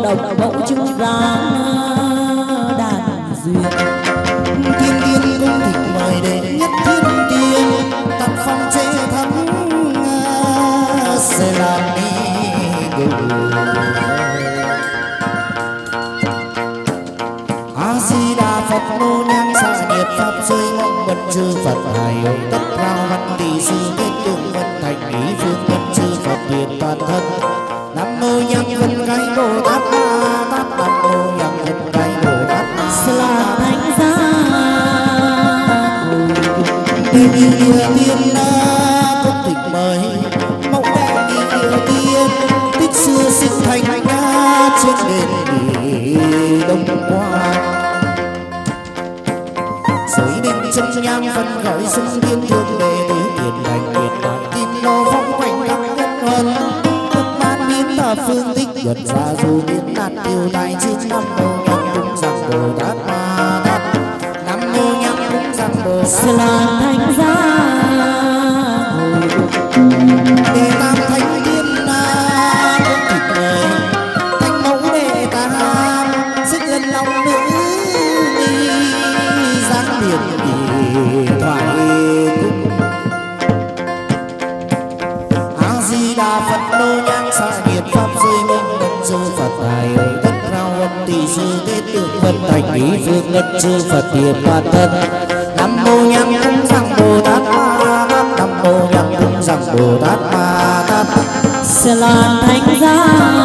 độc mẫu chứng giang đàn duyên. Tiên tiên cung thịnh mời đệ nhất thiên tiên, tặng phong chế thắm sẽ làm đi A Di Đà Phật nô nhang xạ nhiệt pháp rơi mong vật chư Phật hài tất cao văn tỷ sư kết tường vân thành ý phương vân chư Phật hiện toàn thân. Nam mô nhang vân cái Bồ Tát Ma Tát, Nam mô nhang vân cái Bồ Tát Ma là thánh giá đi tiên cung thịnh mời mong đệ đi tiên tích xưa sinh thành trên đền Đông Quan. Giới định chân nhang phân gọi xung thiên thương đệ tứ tiền thành hiện tại kim lô phong quanh các nhân huân thức ban biến thập phương tích luật ra dù biến đạt điều đại chín năm đầu nhang cung rằng Bồ Tát Ma Tát, nam mô nhang cung rằng Bồ Tát là thánh giá đệ tam thánh tiên cung thịnh mời thánh mẫu đệ tam xích lần lòng nữ giáng biệt thoại cung. A Di Đà Phật nô nhang xạ nhiệt pháp rơi mông ngân chư Phật hài tất cao âm tỷ sư thế tượng vân thành ý phương ngân chư Phật hiện toàn thân. Nam mô nhang cung rằng Bồ Tát Ma Tát, nam mô nhang cung rằng Bồ Tát Ma Tát sẽ là thánh giá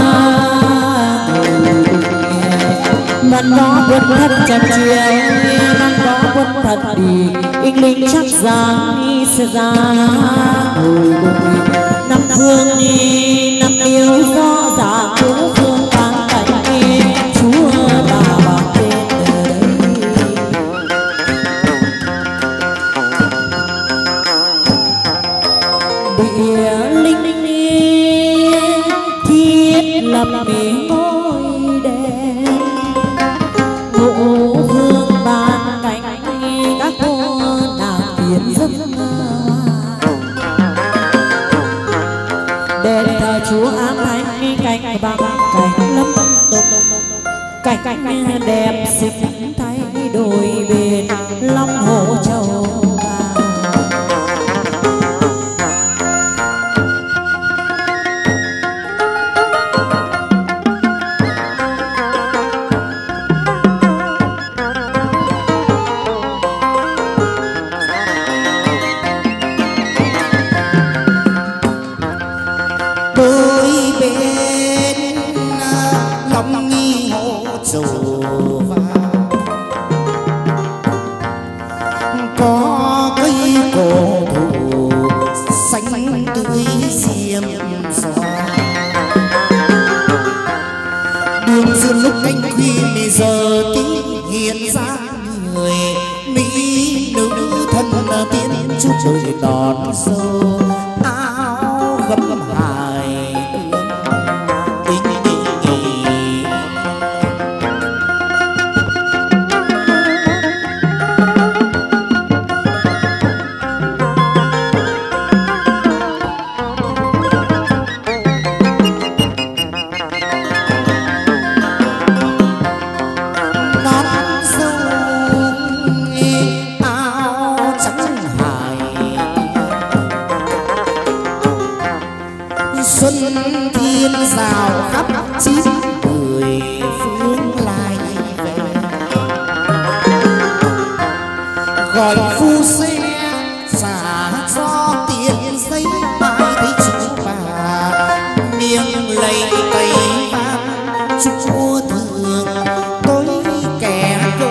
văn có quân thật chặt chiều văn có quân thật đi in linh chắc giang sẽ ra hồi bụng năm phương đi năm yêu do giả cứu phương tan cảnh đi chúa là bảo tên địa linh thiết lập ngôi đền ngũ hương ban cánh các cô nàng tiến giấc đền thờ chúa ám thánh cánh bằng cánh lâm cảnh đẹp xinh thay đổi bền long hổ châu đôi đòn sâu áo gấm hài tính ý nón sâu áo trắng xuân thiên rào khắp chín mười phương lại về gọi phu xe xả do tiền giấy mai thấy chú bà miệng lầy tây vang chúa thường tối kẻ cơ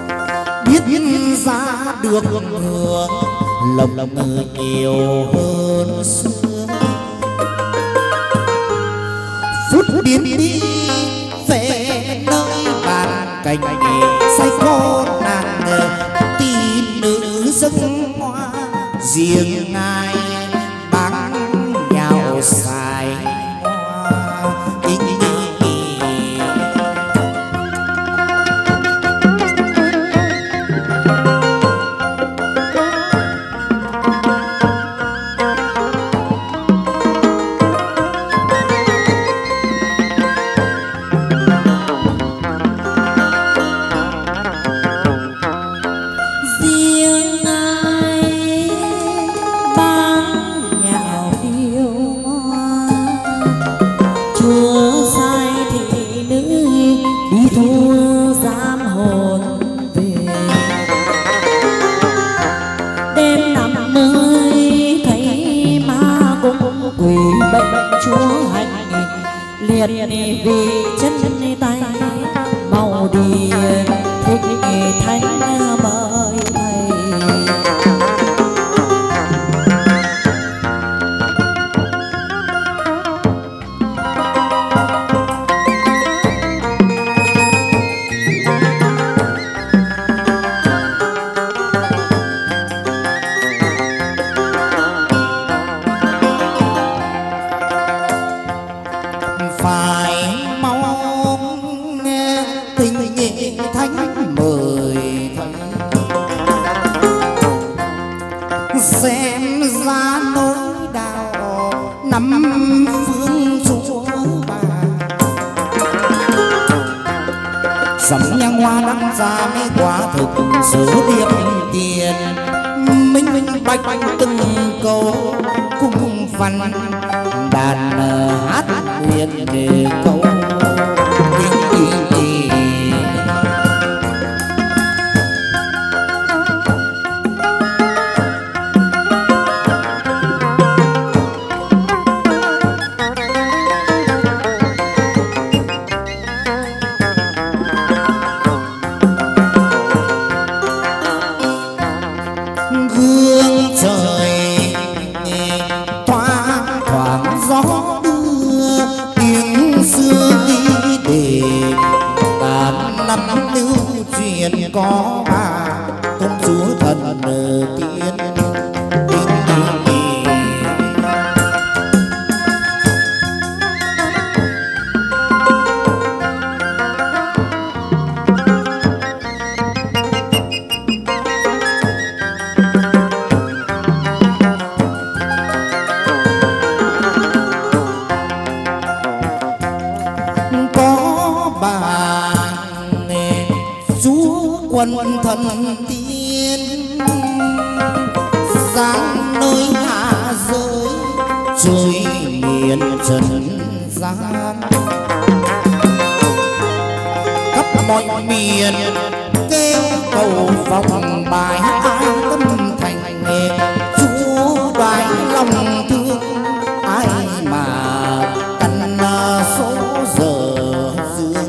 được hưởng lòng người nhiều hơn. cơn xưa phút biến đi về nơi bàn cành say cô nàng tin nữ giấc hoa riêng ai bán nhau xài hoa liền vì chân tay màu đi thích thánh mời thầy. Xem ra nỗi đau năm phương chúa bà sắm nhang hoa đăng ra mấy quả thực sự điệp tiền minh bạch từng câu cung văn đàn hát huyền để câu gương trời thoáng thoáng gió đưa tiếng xưa đi để ngàn năm lưu truyền có bà công chúa thần tiên. Quân thần tiên giáng nơi hạ giới trời miền trần gian khắp mọi miền kêu cầu vòng bài ai tâm thành chúa đoái lòng thương ai mà căn số giờ dương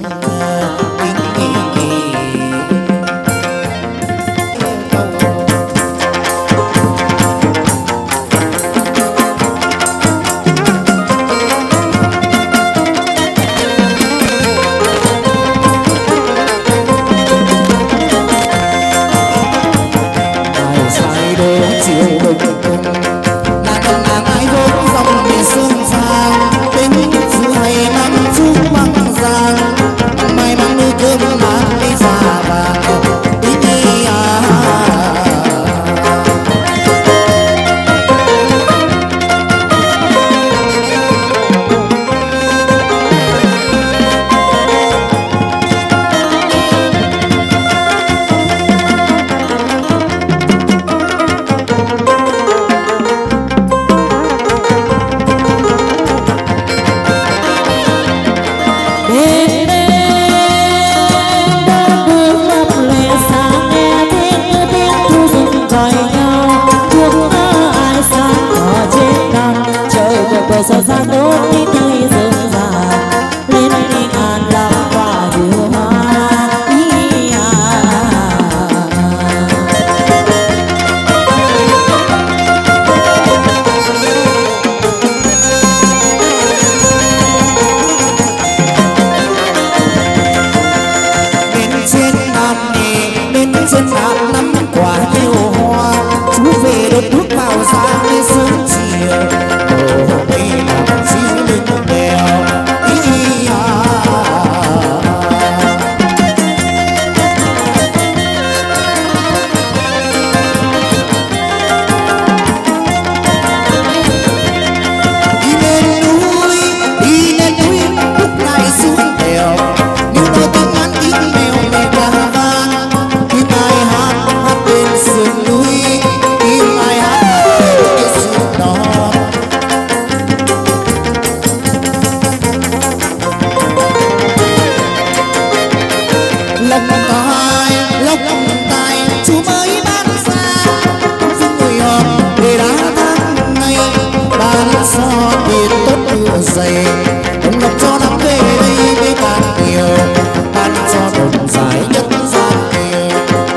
lộc tài chú mới ban ra dung người họp để đã tháng ngày ban so tiền tốt mưa dày ông ngọc cho năm về đây với càng nhiều ban cho đồng giải nhất gian nhiều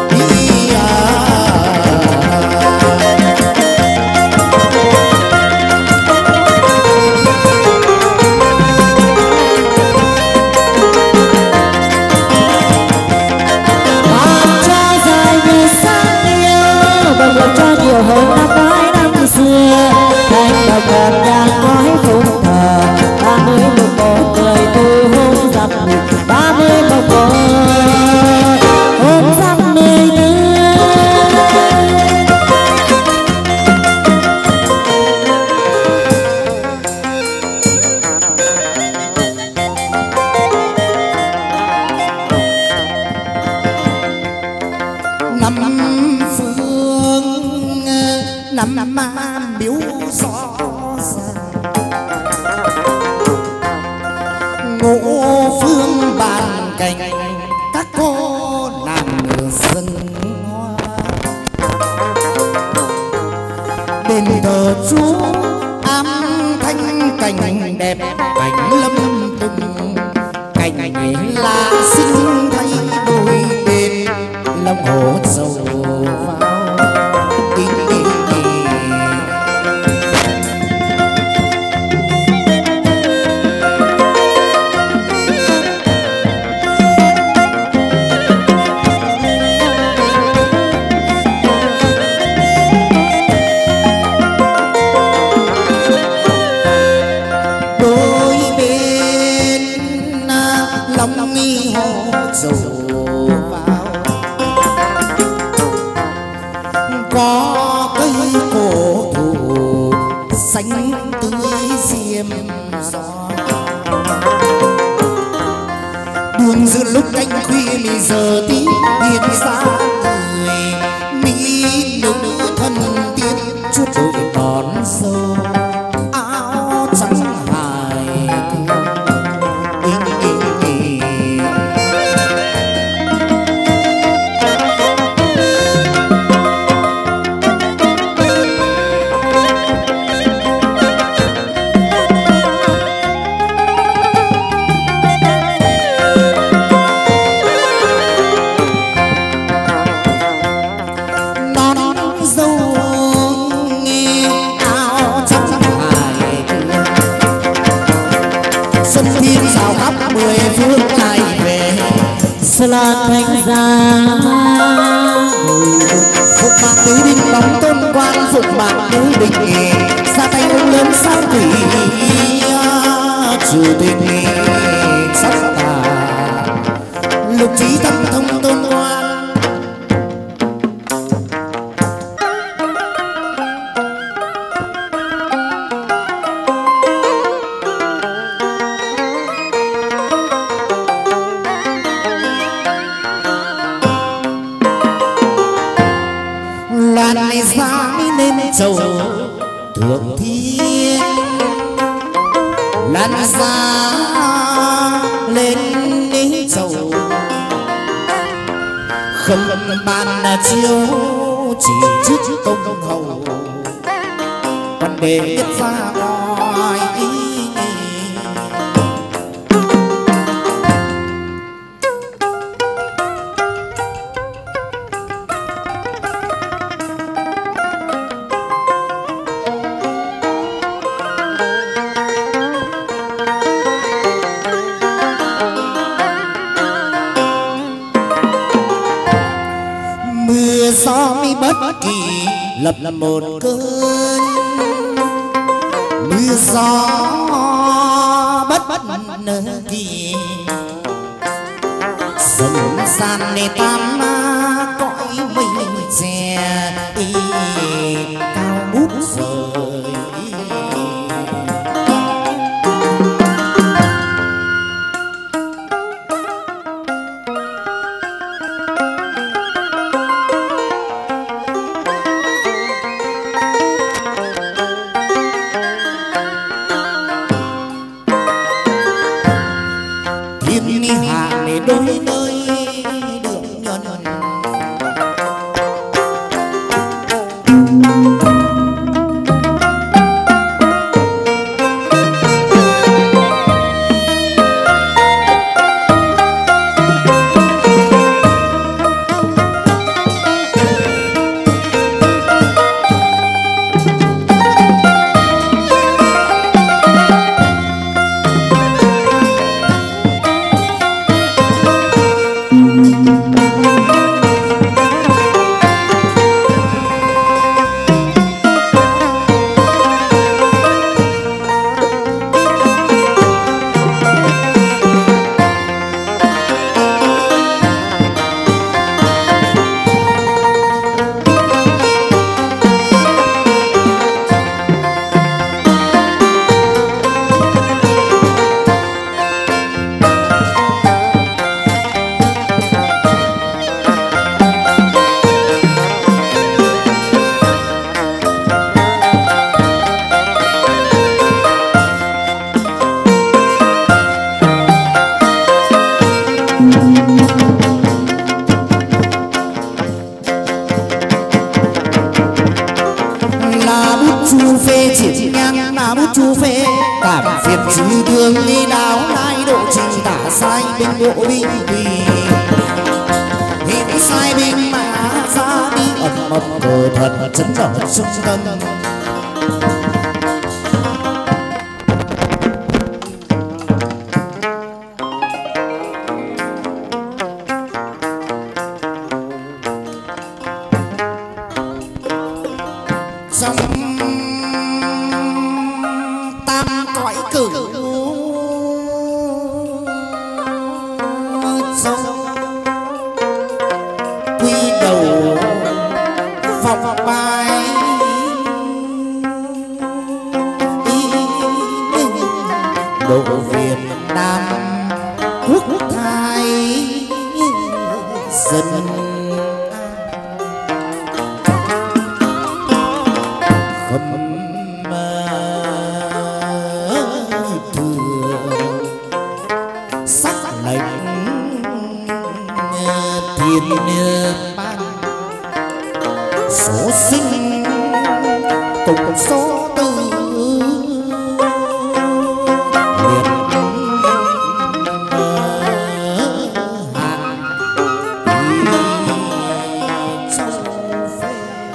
cho nhiều hơn năm ngoái năm xưa thành đồng còn đang nói phụng thờ 31 người từ hôm dằm 31 hôm dằm 14 năm man biểu gió ngộ phương bàn cành các cô nàng rừng hoa đền thờ Chúa am thanh cành đẹp cảnh lâm tùng cành lá xinh thay đôi bên lòng hồ dầu vào có cây cổ thụ xanh tươi diêm gió đường giữa lúc canh khuya mì giờ tí hiện ra người mỹ nữ thân tiên chút đội đón dâu áo trắng hài là thành ra phục mạc tứ đinh bóng tôn quan phục mạc tứ đinh ra tay ông lớn sao thủy chủ tình sắc tà lục trí tâm thông tôn quan dầu thượng thiên lan ra lên ní dầu không bàn chiếu chỉ trước công hầu còn để biết ra ngoài bất kỳ lập một cơn mưa gió bất kỳ sông san để tam cõi mây che cao bút rồi đôi nơi thiệt chữ thương đi đáo lai độ trình tả sai binh bộ binh vì hiện sai binh mà ra đi ẩn ẩn cờ thật chấn ở trung tâm trong tam cõi cử quy đầu vòng bài độ Việt Nam quốc thái dân ban số sinh cùng số tư liệt hạng châu phê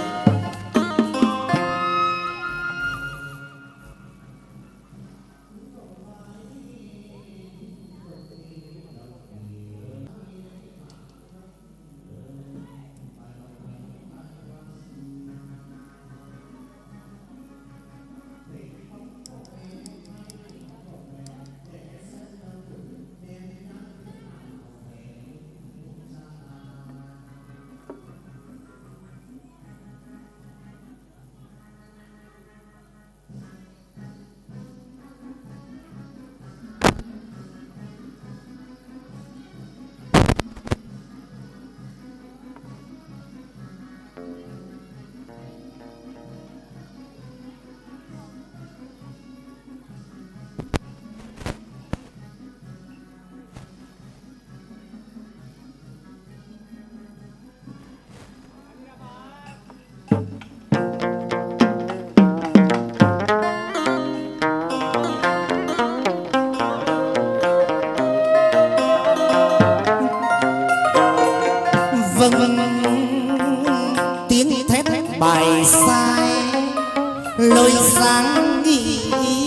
tiếng thét bài sai lối sáng đi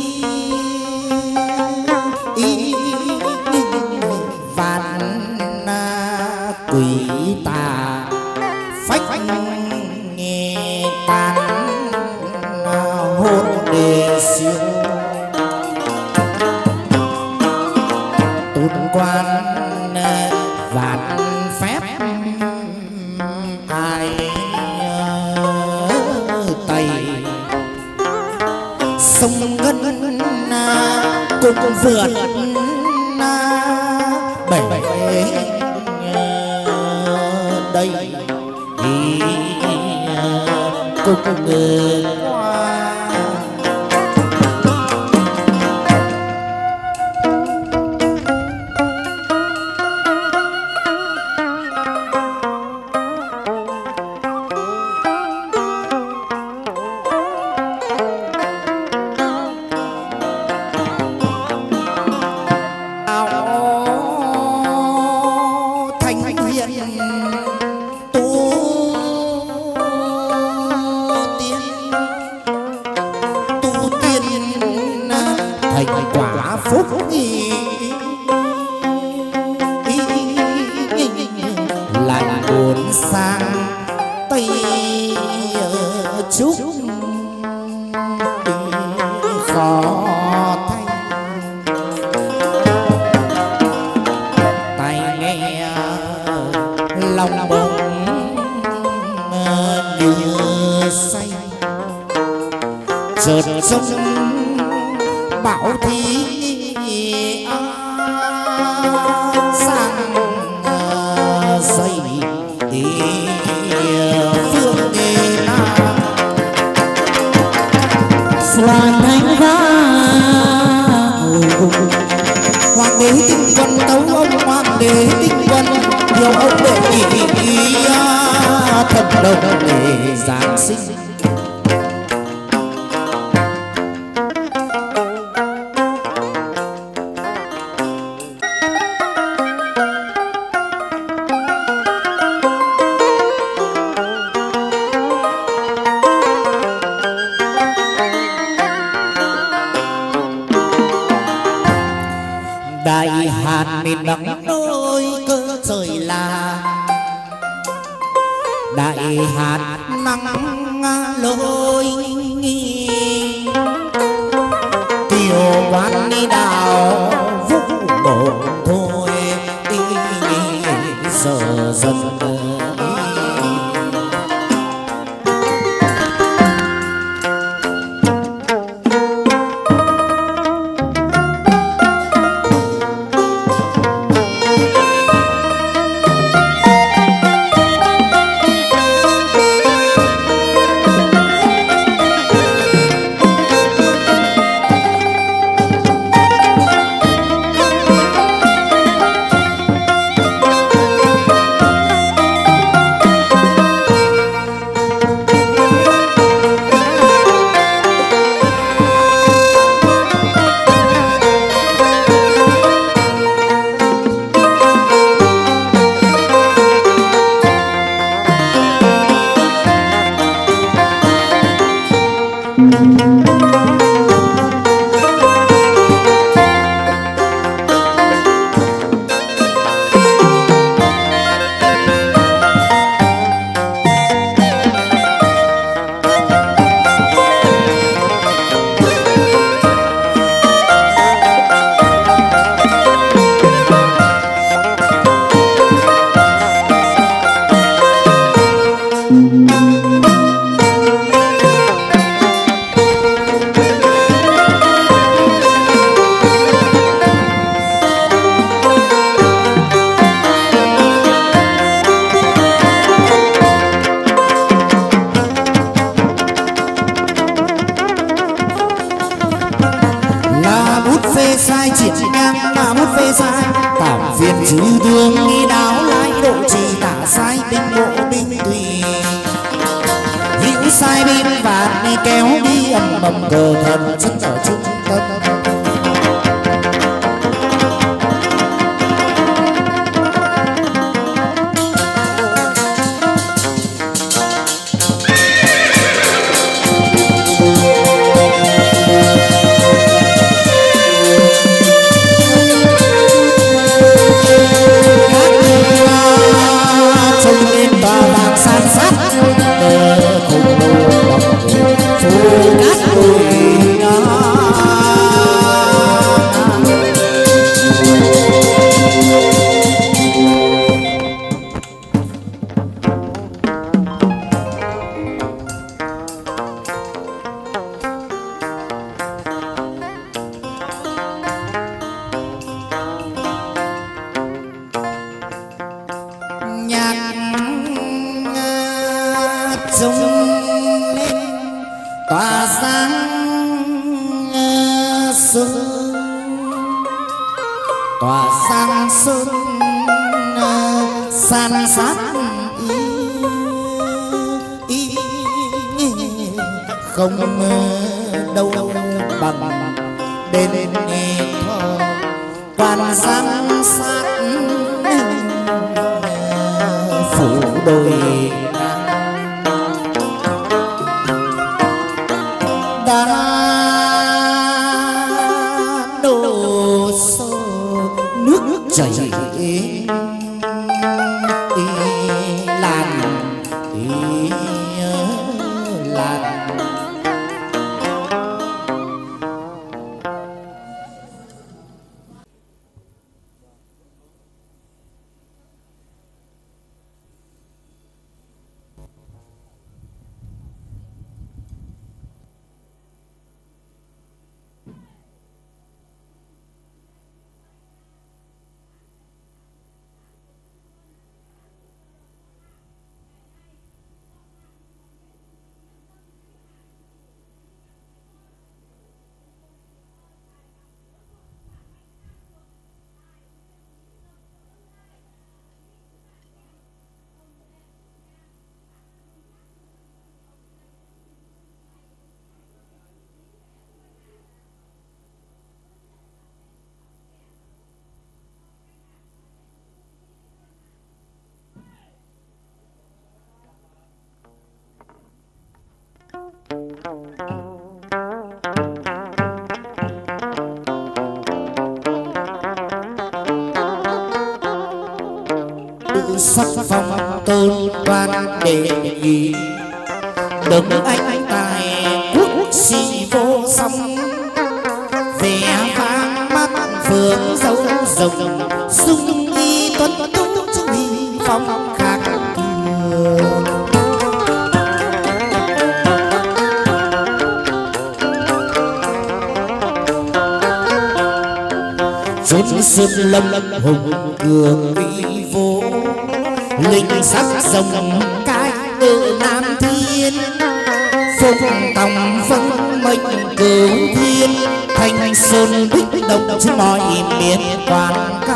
vạn quỷ tà phách nghe tàn hồn đề siêu tôn quan vạn phép ai tay sông ngân cùng vượt bể đây thì cùng người thành quả phúc lại buồn sang tây chúc khó thay tai nghe lòng bỗng như say chợt trông bảo thi sang dây phương nghề nam Đoàn thanh va hoàng đế tinh quân tấu ông hoàng đế tinh quân điều ông để ý thần đồng để giáng sinh hàn miền nắng đôi cơ trời là đại hạt nắng lôi kiều quan đi đào vũ bộ thôi giờ dần sai triển ngang mà bút phê sai cảm phiền chữ thương nghi đáo lái độ trì tả sai tinh bộ binh tùy hữu sai bên vạt đi kéo đi ầm ầm cờ thần chân ở trung tâm không đâu bằng đến thọ quan giang sát phủ đồi đã đổ xô nước chảy làn sắc phong tôn quan đệ nhị, đấng anh tài quốc sĩ vô song, vẻ vang mắt phượng dấu rồng, sung y tuấn tú chữ huy phong khác thường. Chốn sơn lâm hùng cường vĩ vô, linh sắc rồng cái ở Nam Thiên, phục tòng vâng mệnh cửu thiên, thanh sơn bích động trên mọi miền quan ca.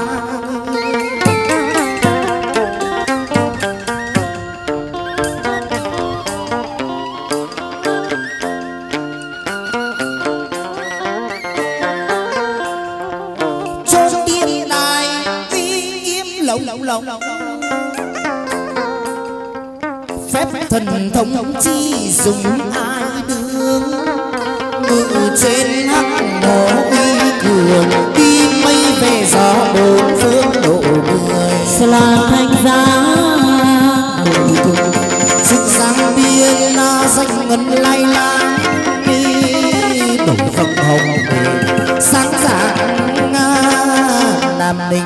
Phép thần thông chi dùng ai đương, ngự trên hắc mộ uy cường, đi mây về gió bốn phương độ người. sẽ là thanh giá sức sáng biên danh ngân lai lang, đi đổi phật hồng sáng dạng Nam Ninh.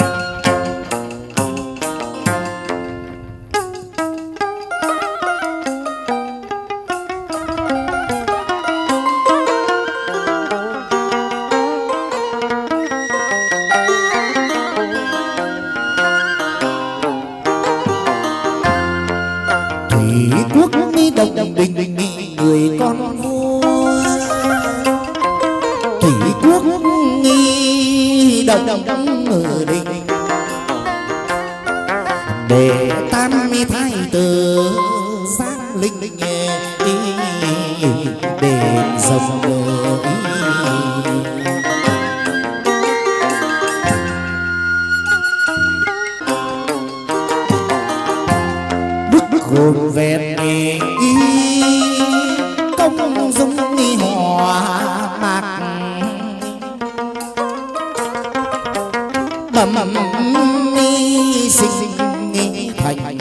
Đồng bình người con vua, thủy quốc nghi đồng ở đình, để tam mi thái tử sáng linh để dòng đức hồn vẹn công dung đi hòa mạc, bẩm ni sinh ni thành,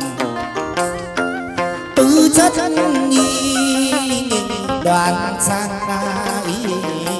tư chất nghi đoàn sang ý.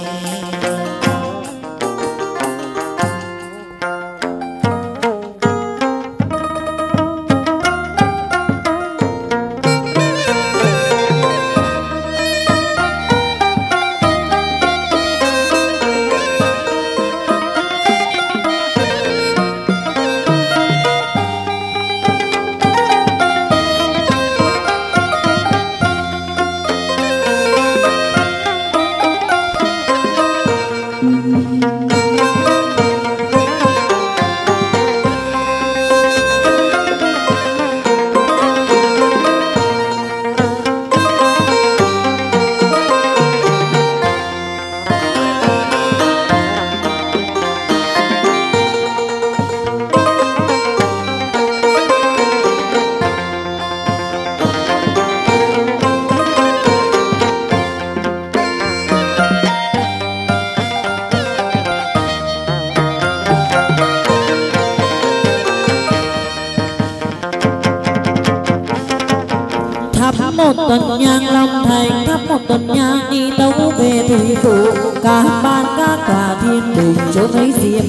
một tuần nhang Long Thành, thắp một tuần nhang đi tấu về thủy phủ, cả ban các cả thiên đình chốn ấy diêm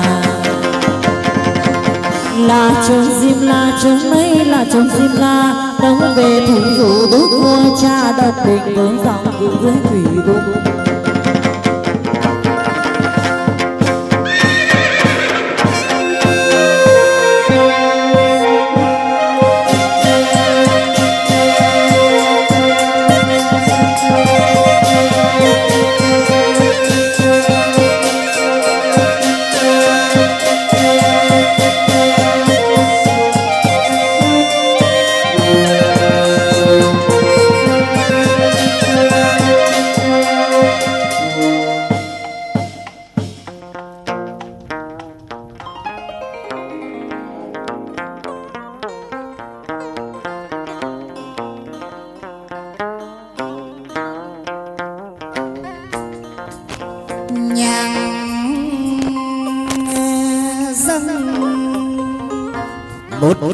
là chốn diêm la, chốn ấy là chốn diêm la, tấu về thủy phủ đúc vua cha độc bình với dòng cự dưới thủy cung.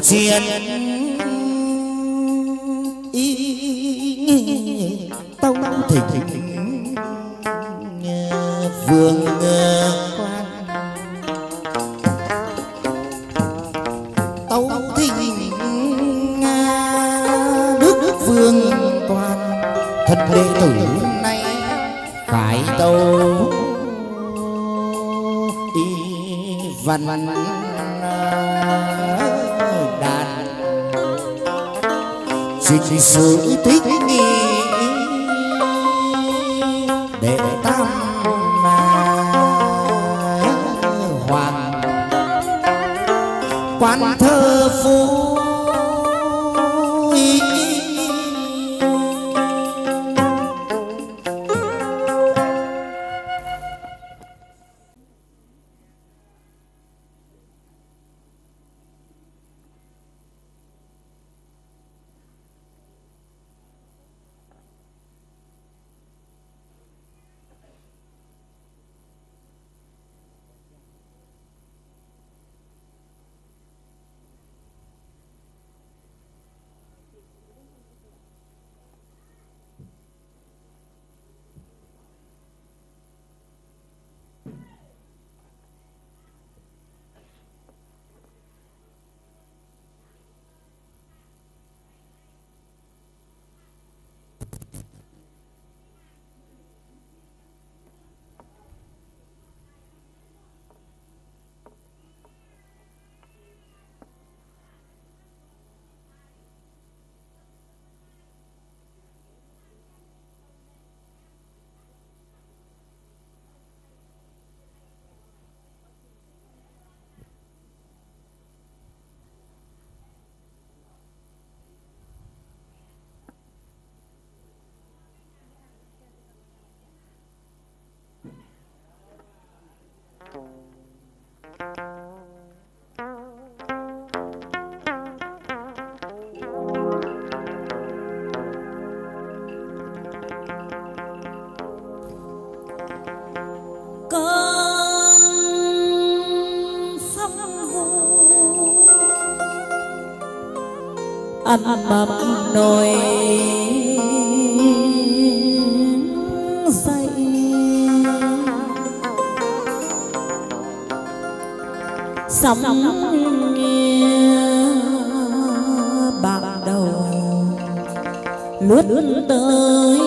chiến tông thịnh vương quan tấu thịnh đức vương quan thật đệ tử nay khải tâu văn đàn trình sử thích nghi đệ tam hoàng quan thơ phú ấm ấm nồi dậy sóng bạc đầu lướt tới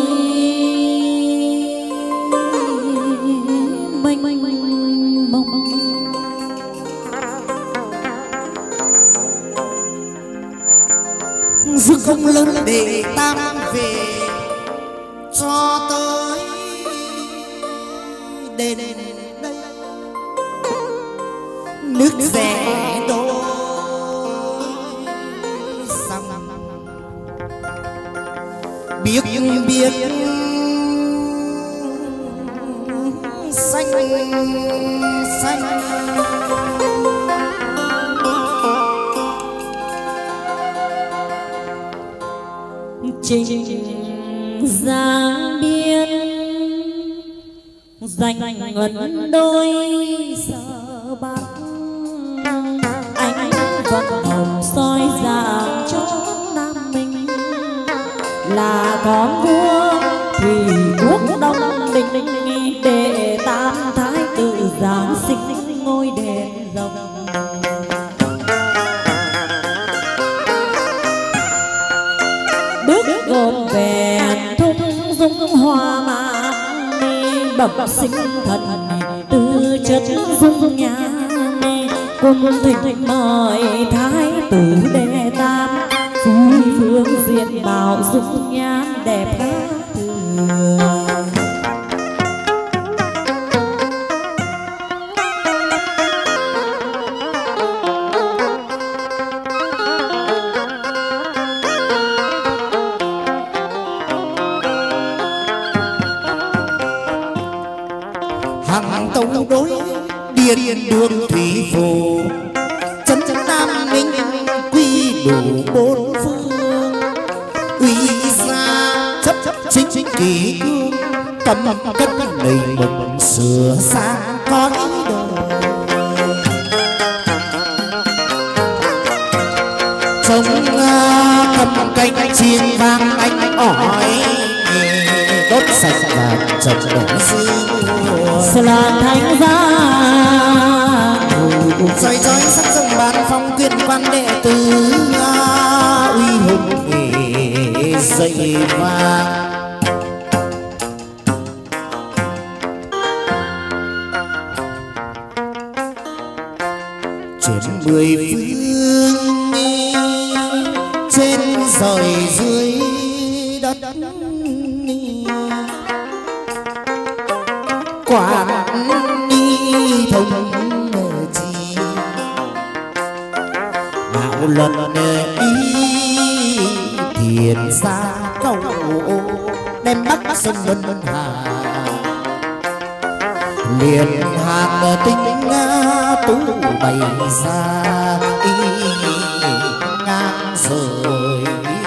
mênh mông rước không lớn để tam về cho tới đền đây nước rẽ đôi sông biết biết xanh xanh trình giang biên dành ngân đôi giờ bạc ánh vẫn hồng soi dạng cho Nam Minh là con vua thủy quốc Đông Đình để tam thái tử giáng sinh ngôi đền rồng gồm vẹn thung dung hoa mạc bẩm sinh thần tư chất dung nhan cùng thịnh mời thái tử đệ tam phi phương diện bảo dung nhan đẹp khác thường hàng tông đối điền đường thủy phù chân chân Nam Minh quy đủ bốn phương uy gia chấp chính kỳ cương cầm cất đầy mừng sửa sang cõi đời trống cầm canh chiên vang anh ỏi đốt sạch vàng trồng đổ dư là thánh giá roi roi sắc rồng bàn phong tuyên quan đệ tử uy hùng dậy vang trên mười phương trên rời dưới đất quản ni thông chi đạo luật ý thiền gia cầu đem bắt sông Vân Hà liền hạt tinh tú bày ra ý ngang rời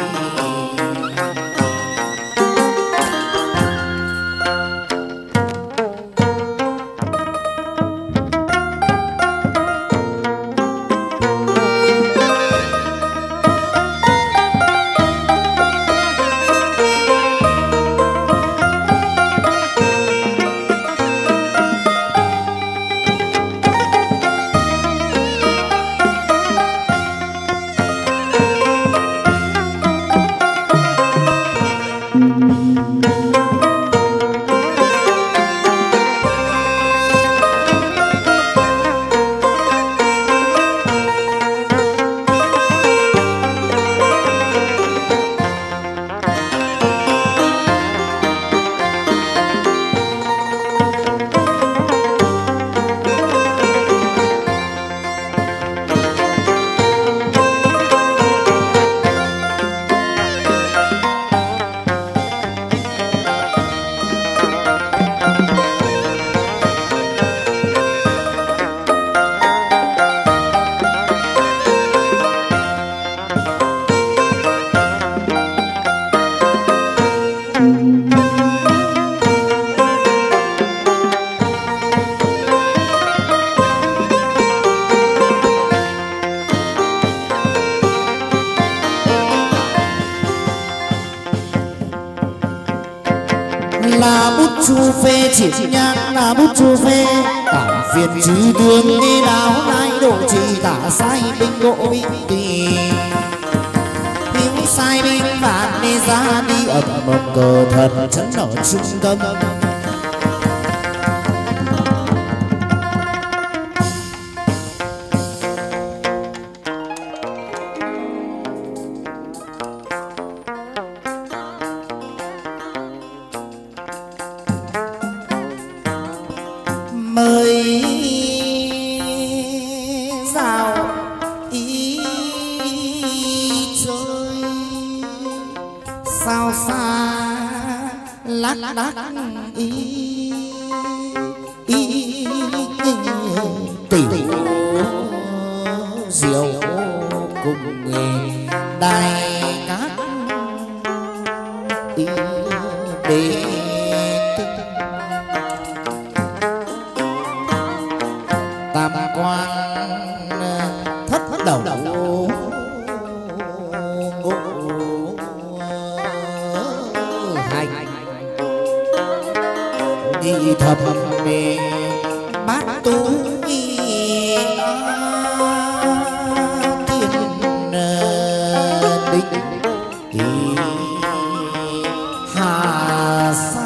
là bút chu phê chỉ nhang là bút chu phê bản phiền chứ đường đi đáo lai độ chỉ tả sai binh độ binh tùy hiếu sai binh vạn đi ra đi ẩm mộng cờ thần chấn ở trung tâm mời rào ý chơi sao xa lác đác ý tiểu diệu cùng đài cát ý để tam quan thất đầu ngũ hành đi thập mê bát tú tiên định hà sa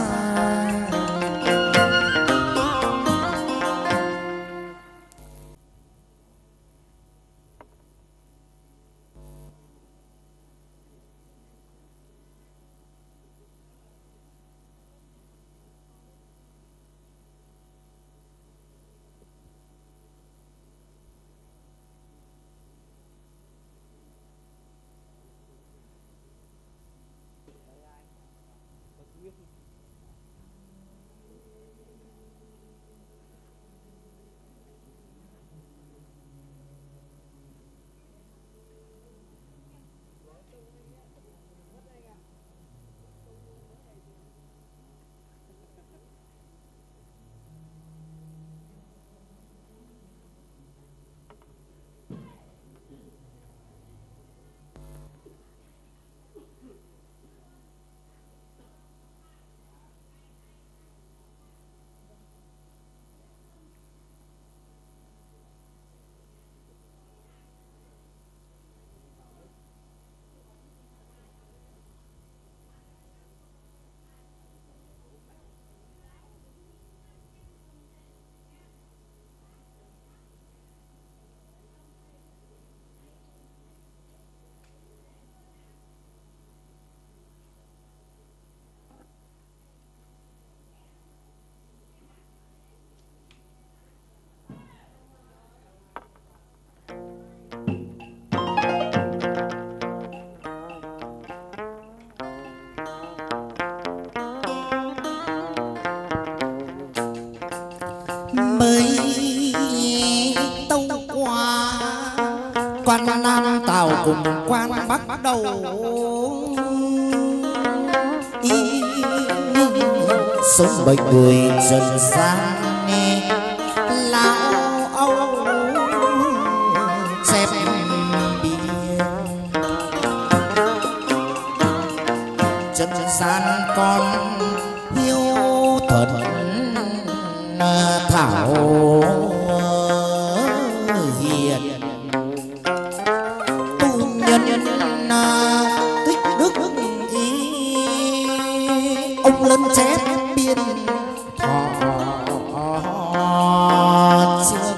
cùng quan bắt đầu sống bệnh người dần gian lão âu chép biên dân gian con hiếu thuận thảo hiền tu nhân tích đức ý ông lân chép biên thọ chương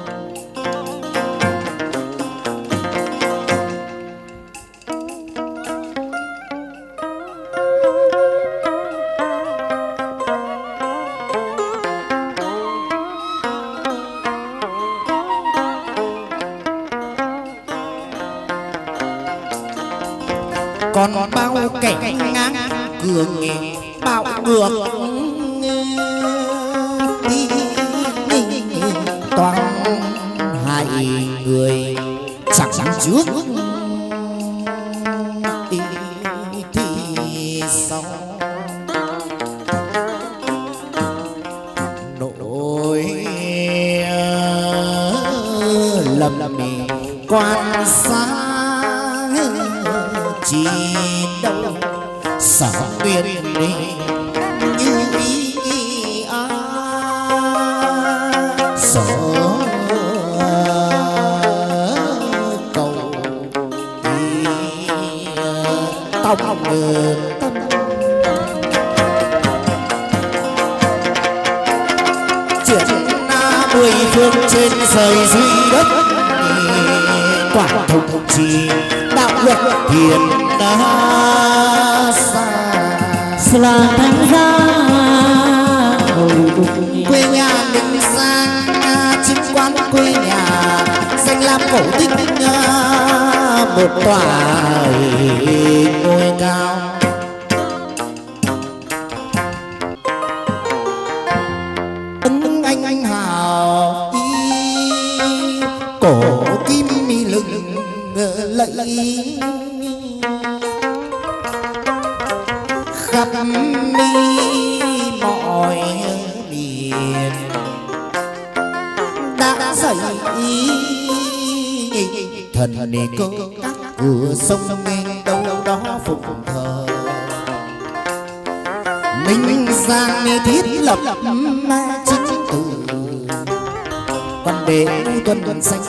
còn bao kẻ ngang cường bạo ngược toàn hại người chẳng trước thì sau nỗi lầm quan sát chỉ đâu sở tuyệt đi như ý sở cầu tông tâm chuyện mười phương trên trời duy đất quả thông trì đạo luật hiền là thành ra hồi cùng quê nhà Ninh Giang chính quan quê nhà danh lam cổ tích một tòa ngôi cao ấn anh hào y cổ kim mi lừng lẫy khắp mi mọi miền đã dậy thần nề cơ các cửa sông mênh đâu đó phục thờ Ninh Giang thiết lập chính từ quan đệ tuần xanh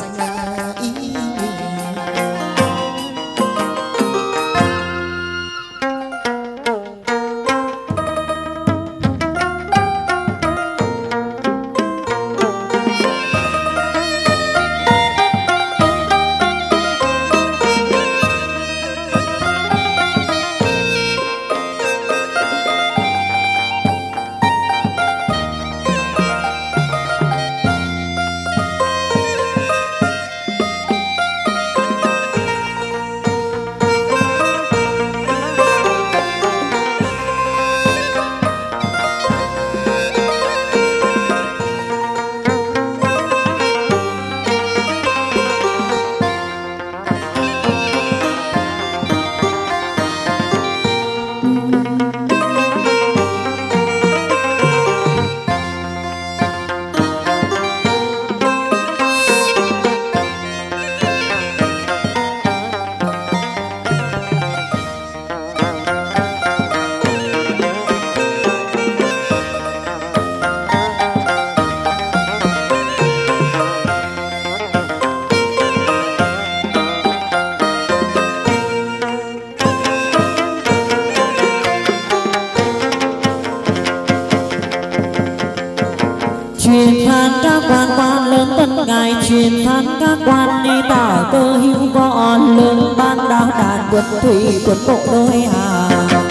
truyền than các quan lớn tân ngài truyền than các quan đi tả cơ hữu con lớn ban đáo đàn quân thủy quân bộ đôi hà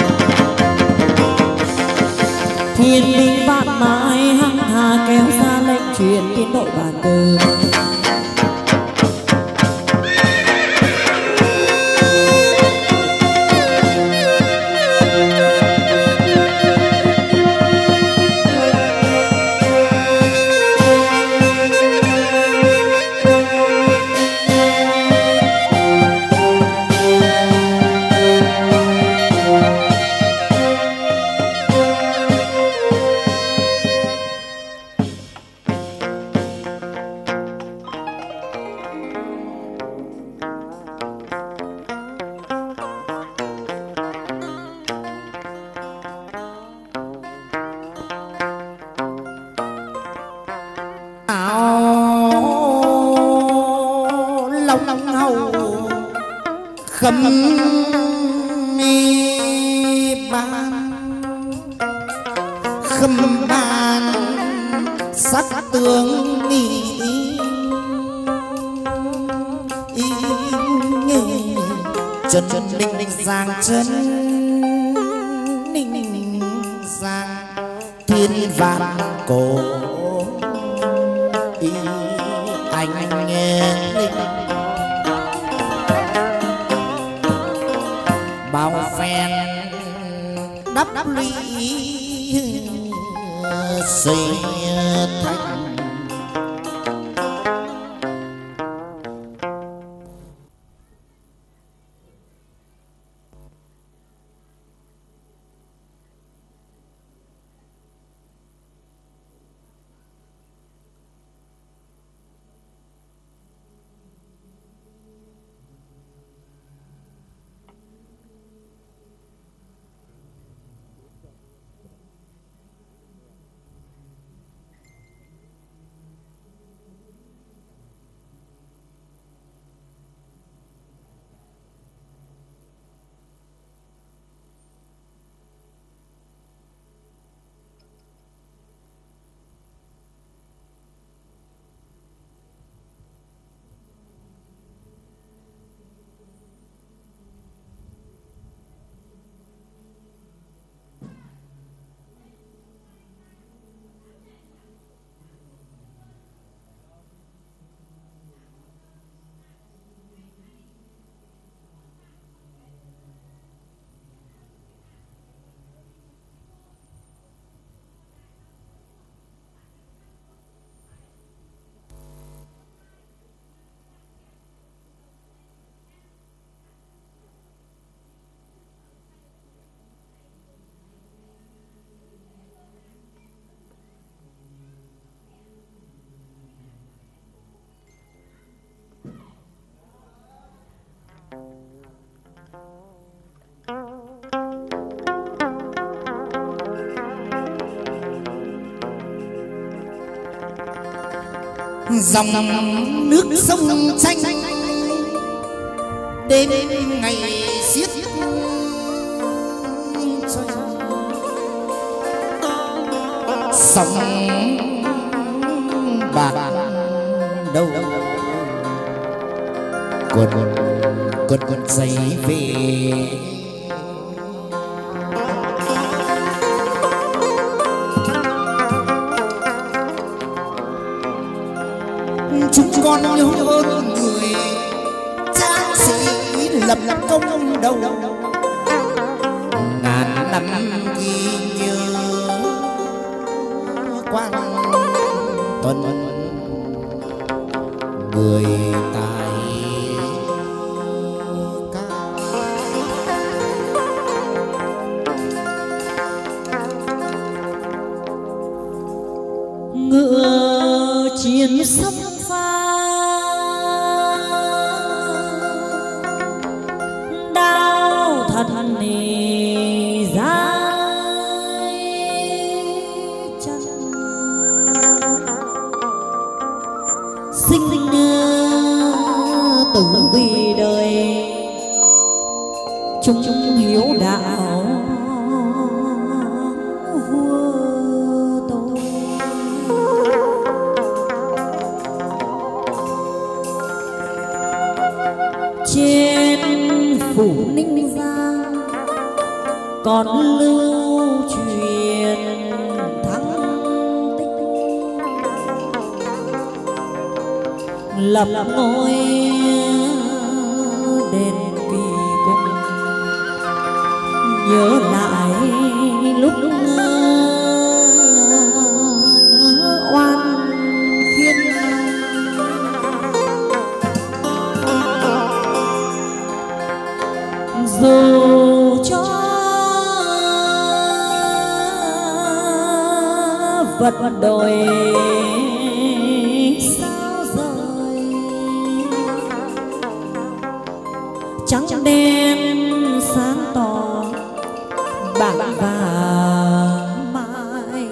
thiên binh vạn mãi hăng hà kéo ra lệnh truyền tiến đội bàn cờ khâm ban khâm ban sắc tướng chân ninh giang chân ninh giang thiên vạn cổ anh nghe linh bao phen đắp ly xây thành dòng nước sông tranh đêm ngày xiết sóng bạc đâu quân giấy về chúng con nhớ ơn người cha sĩ lập công đầu ngàn năm ghi nhớ quan tuần người tài ca ngựa chiến sông thân nề dài chân sinh tử vì đời chúng hiếu đạo vua tôi trên phủ Ninh Giang còn lưu truyền thắng tích lập ngôi đền Kỳ Cung nhớ lại lúc oan khiên dù cho vật đổi sao rời trắng đen sáng tỏ bạc vàng mãi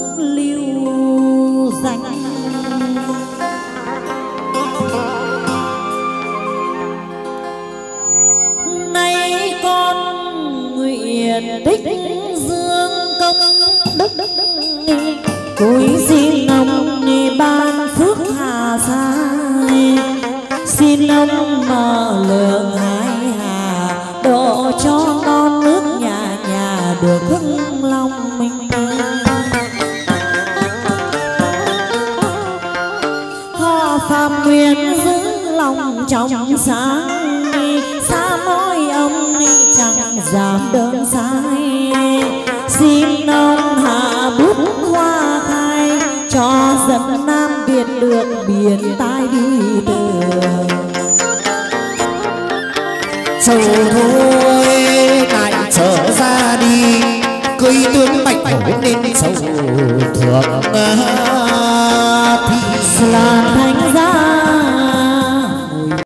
lưu danh ông mở lượng hai hà, đổ cho non nước nhà nhà được hưng lòng mình. Họ phạm nguyện giữ lòng trong sáng, xa môi ông chẳng dám đơn sai. Xin ông hạ bút hoa khai, cho dân Nam Việt được biển tai đi đường. Sầu thôi lại trở ra đi, cưới tướng bạch hổ nên sầu thượng